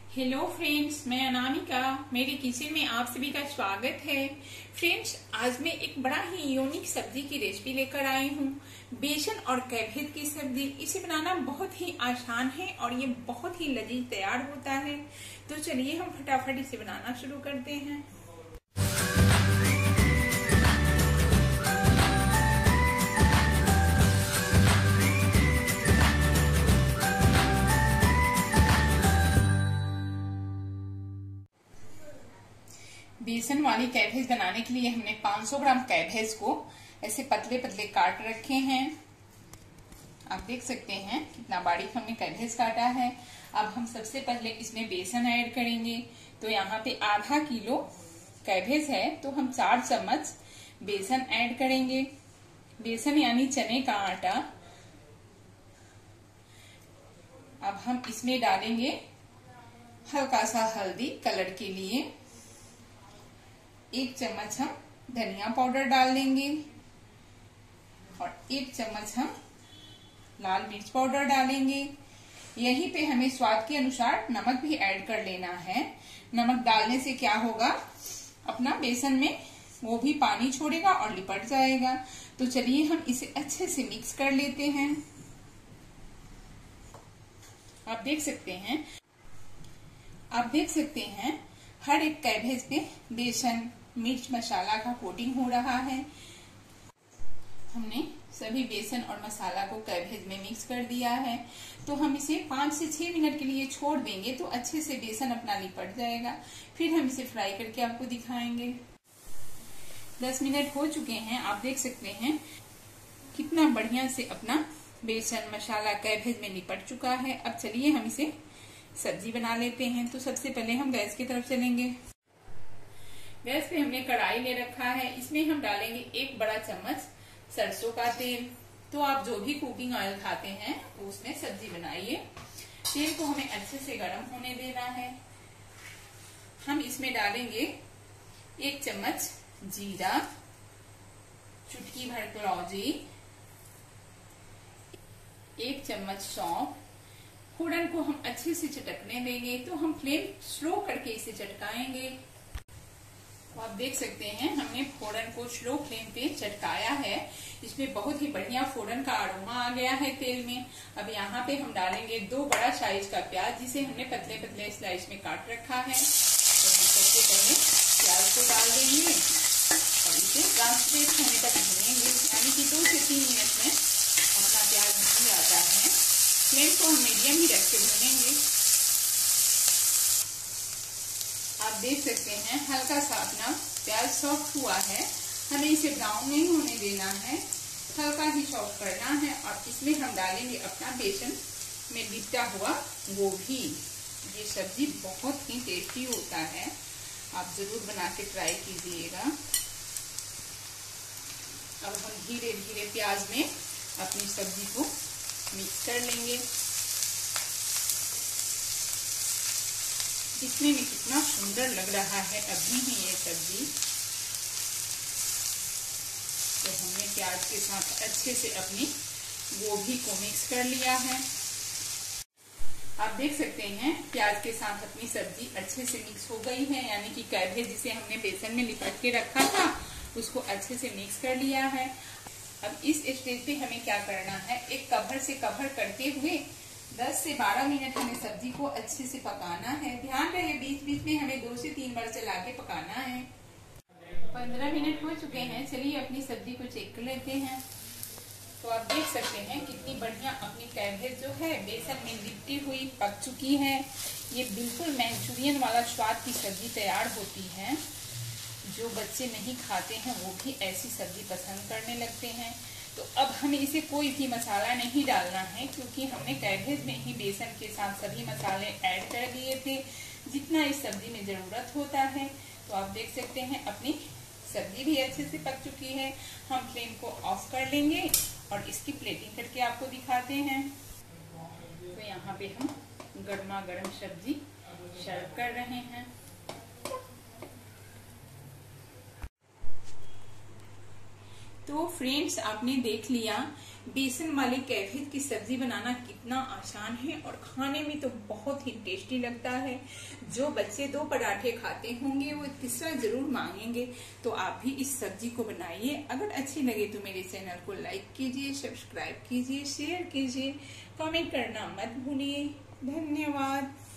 Hello friends, मैं अनामिका। मेरे kitchen में आप सभी का स्वागत है। फ्रेंड्स, आज मैं एक बड़ा ही यूनिक सब्जी की रेसिपी लेकर आई हूँ। बेसन और कैबेज की सब्जी। इसे बनाना बहुत ही आसान है और ये बहुत ही लजीज तैयार होता है। तो चलिए हम फटाफट इसे बनाना शुरू करते हैं। बेसन वाली कैबेज बनाने के लिए हमने 500 ग्राम कैबेज को ऐसे पतले पतले काट रखे हैं। आप देख सकते हैं कितना बारीक हमने कैबेज काटा है। अब हम सबसे पहले इसमें बेसन ऐड करेंगे। तो यहाँ पे आधा किलो कैबेज है तो हम 4 चम्मच बेसन ऐड करेंगे। बेसन यानी चने का आटा। अब हम इसमें डालेंगे हल्का सा हल्दी कलर के लिए। 1 चम्मच हम धनिया पाउडर डाल देंगे और 1 चम्मच हम लाल मिर्च पाउडर डालेंगे। यहीं पे हमें स्वाद के अनुसार नमक भी ऐड कर लेना है। नमक डालने से क्या होगा, अपना बेसन में वो भी पानी छोड़ेगा और लिपट जाएगा। तो चलिए हम इसे अच्छे से मिक्स कर लेते हैं। आप देख सकते हैं हर एक कैबेज पे बेसन मिर्च मसाला का कोटिंग हो रहा है। हमने सभी बेसन और मसाला को कैबेज में मिक्स कर दिया है। तो हम इसे 5 से 6 मिनट के लिए छोड़ देंगे तो अच्छे से बेसन अपना लिपट जाएगा। फिर हम इसे फ्राई करके आपको दिखाएंगे। 10 मिनट हो चुके हैं। आप देख सकते हैं कितना बढ़िया से अपना बेसन मसाला कैबेज में लिपट चुका है। अब चलिए हम इसे सब्जी बना लेते हैं। तो सबसे पहले हम गैस की तरफ चलेंगे। गैस पे हमने कढ़ाई ले रखा है। इसमें हम डालेंगे 1 बड़ा चम्मच सरसों का तेल। तो आप जो भी कुकिंग ऑयल खाते हैं तो उसमें सब्जी बनाइए। तेल को हमें अच्छे से गर्म होने देना है। हम इसमें डालेंगे 1 चम्मच जीरा, चुटकी भर कलौंजी, 1 चम्मच सौंफ। फोड़न को हम अच्छे से चटकने देंगे। तो हम फ्लेम स्लो करके इसे चटकाएंगे। तो आप देख सकते हैं हमने फोड़न को स्लो फ्लेम पे चटकाया है। इसमें बहुत ही बढ़िया फोड़न का अरोमा आ गया है तेल में। अब यहाँ पे हम डालेंगे 2 बड़ा साइज का प्याज, जिसे हमने पतले पतले स्लाइस में काट रखा है। तो हम सबसे पहले प्याज को डाल देंगे और इसे ट्रांसपेरेंट होने तक भूनेंगे, यानी कि 2 से 3 मिनट में अपना प्याज भून जाता है। फ्लेम को हम मीडियम ही रख के भूनेंगे। आप देख सकते हैं हल्का सा अपना प्याज सॉफ्ट हुआ है। हमें इसे ब्राउन नहीं होने देना है, हल्का ही सॉफ्ट करना है। और इसमें हम डालेंगे अपना बेसन में लिपटा हुआ गोभी। ये सब्जी बहुत ही टेस्टी होता है, आप जरूर बना के ट्राई कीजिएगा। अब हम धीरे धीरे प्याज में अपनी सब्जी को मिक्स कर लेंगे। दिखने में कितना सुंदर लग रहा है अभी ही ये सब्जी। तो हमने प्याज के साथ अच्छे से अपनी गोभी को मिक्स कर लिया है। आप देख सकते हैं प्याज के साथ अपनी सब्जी अच्छे से मिक्स हो गई है, यानी कि कैबेज जिसे हमने बेसन में लिपट के रखा था उसको अच्छे से मिक्स कर लिया है। अब इस स्टेज पे हमें क्या करना है, एक कवर से कवर करते हुए 10 से 12 मिनट हमें सब्जी को अच्छे से पकाना है। ध्यान रहे बीच बीच में हमें 2 से 3 बार चला के पकाना है। 15 मिनट हो चुके हैं। चलिए अपनी सब्जी को चेक कर लेते हैं। तो आप देख सकते हैं कितनी बढ़िया अपनी कैबेज जो है बेसन में लिपटी हुई पक चुकी है। ये बिल्कुल मंचूरियन वाला स्वाद की सब्जी तैयार होती है। जो बच्चे नहीं खाते हैं वो भी ऐसी सब्जी पसंद करने लगते हैं। तो अब हमें इसे कोई भी मसाला नहीं डालना है, क्योंकि हमने कैबेज में ही बेसन के साथ सभी मसाले ऐड कर दिए थे जितना इस सब्जी में जरूरत होता है। तो आप देख सकते हैं अपनी सब्जी भी अच्छे से पक चुकी है। हम फ्लेम को ऑफ कर लेंगे और इसकी प्लेटिंग करके आपको दिखाते हैं। तो यहाँ पे हम गर्मा गर्म सब्जी सर्व कर रहे हैं। तो फ्रेंड्स, आपने देख लिया बेसन वाले कैफियत की सब्जी बनाना कितना आसान है और खाने में तो बहुत ही टेस्टी लगता है। जो बच्चे 2 पराठे खाते होंगे वो तीसरा जरूर मांगेंगे। तो आप भी इस सब्जी को बनाइए। अगर अच्छी लगे तो मेरे चैनल को लाइक कीजिए, सब्सक्राइब कीजिए, शेयर कीजिए, कमेंट करना मत भूलिए। धन्यवाद।